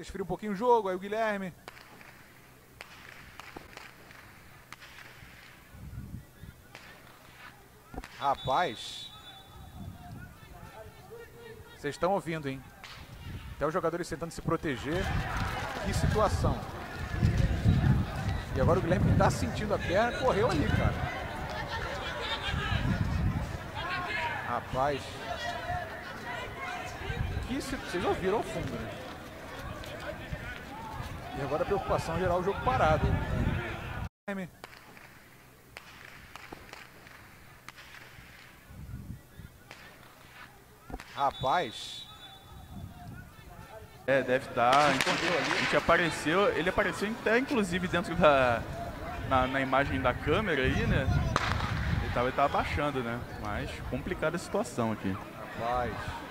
Esfria um pouquinho o jogo, aí o Guilherme. Rapaz. Vocês estão ouvindo, hein? Até os jogadores tentando se proteger. Que situação. E agora o Guilherme que tá sentindo a perna, correu ali, cara. Rapaz. Vocês ouviram ao fundo, né? E agora a preocupação é gerar o jogo parado. Rapaz. É, deve estar. Ele apareceu até inclusive dentro na imagem da câmera aí, né? Ele tava baixando, né? Mas complicada a situação aqui. Rapaz.